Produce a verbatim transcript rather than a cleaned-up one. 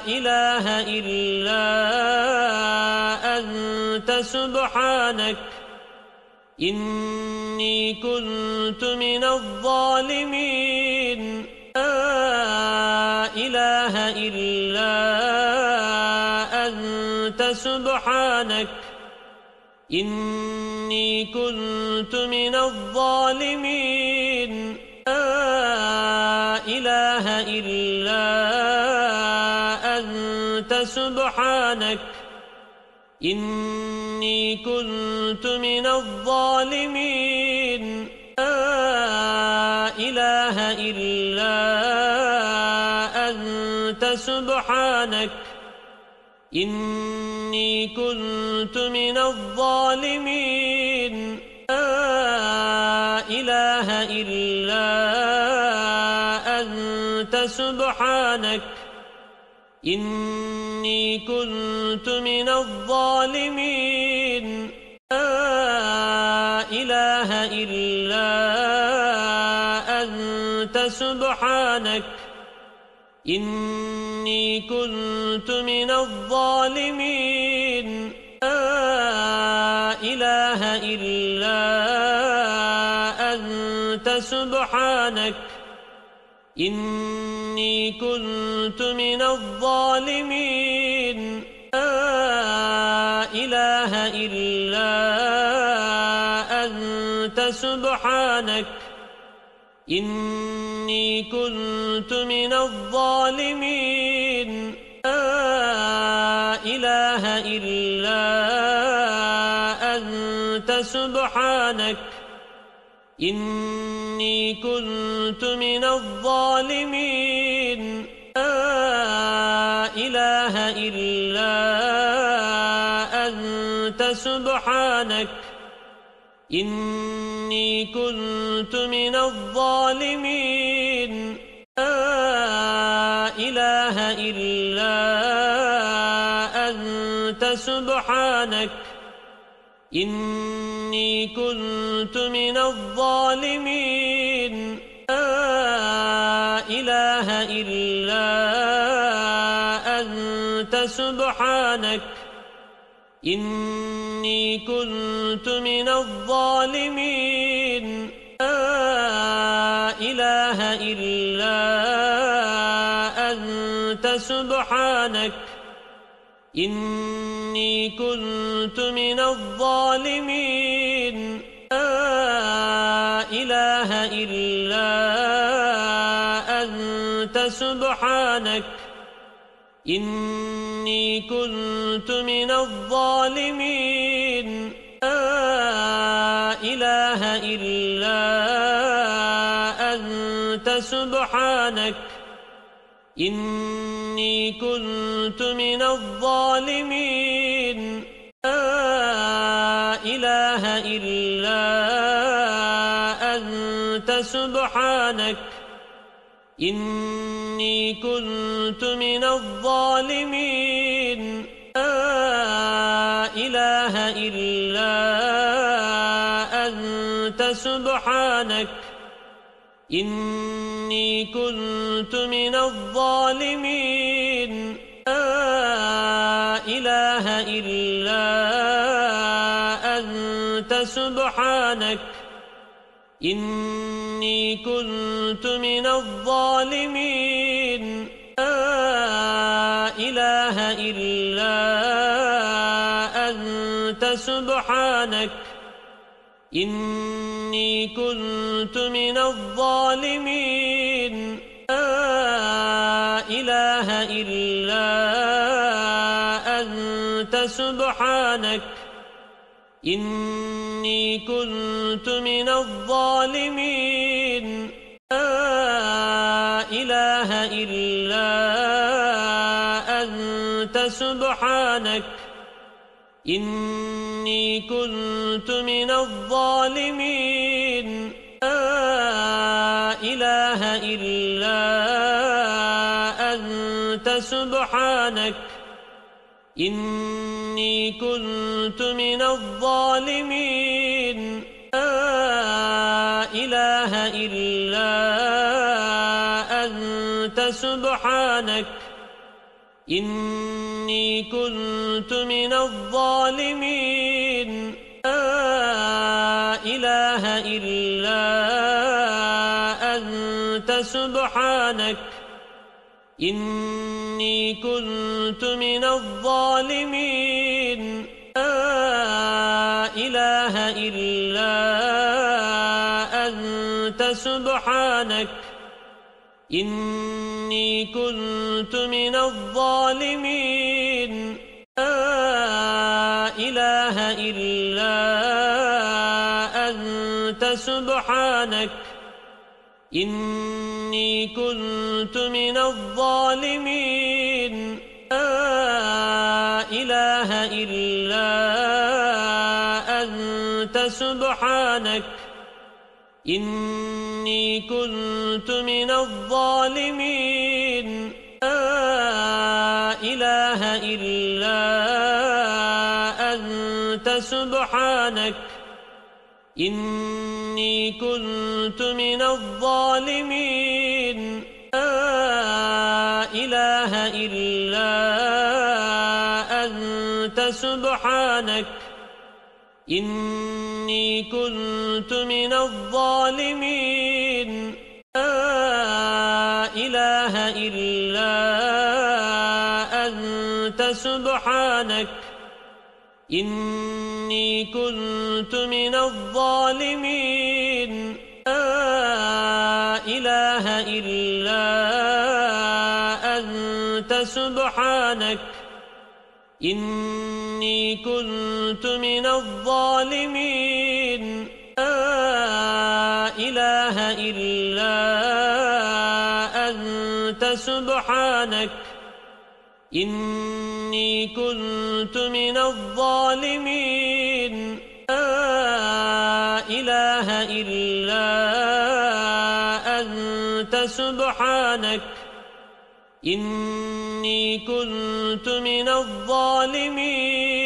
إله إلا أنت سبحانك إني كنت من الظالمين لا إله إلا أنت سبحانك إني كنت من الظالمين لا إله إلا أنت سبحانك إني كنت من الظالمين لا إله إلا أنت سبحانك إني كنت من الظالمين لا إله إلا أنت سبحانك إني كنت من الظالمين لا إله إلا أنت سبحانك إني كنت من الظالمين لا إله إلا أنت سبحانك إني كنت من الظالمين لا إله إلا أنت سبحانك إني كنت من الظالمين لا إله إلا أنت سبحانك إني كنت من الظالمين لا إله إلا أنت سبحانك إني كنت من الظالمين لا إله إلا أنت سبحانك إني كنت من الظالمين لا إله إلا أنت سبحانك إني كنت من الظالمين لا إله إلا أنت سبحانك إني كنت من الظالمين لا إله إلا أنت سبحانك إني كنت من الظالمين لا إله إلا أنت سبحانك إني كنت من الظالمين لا إله إلا أنت سبحانك إني كنت من الظالمين لا إله إلا أنت سبحانك إني كنت من الظالمين لا إله إلا أنت سبحانك إني كنت من الظالمين لا إله إلا أنت سبحانك إني كنت من الظالمين لا إله إلا أنت سبحانك إني كنت من الظالمين لا إله إلا أنت سبحانك إني كنت من الظالمين لا إله إلا أنت سبحانك إني كنت من الظالمين لا إله إلا أنت سبحانك إني كنت من الظالمين لا إله إلا أنت سبحانك إني كنت من الظالمين لا إله إلا أنت سبحانك إني كنت من الظالمين لا إله إلا أنت سبحانك إني كنت من الظالمين لا إله إلا أنت سبحانك إني كنت من الظالمين لا إله إلا أنت سبحانك إني كنت من الظالمين لا إله إلا أنت سبحانك إني كنت من الظالمين لا إله إلا أنت سبحانك إني كنت من الظالمين لا إله إلا أنت سبحانك إني كنت من الظالمين لا إله إلا أنت سبحانك إني كنت من الظالمين لا إله إلا أنت سبحانك إني كنت من الظالمين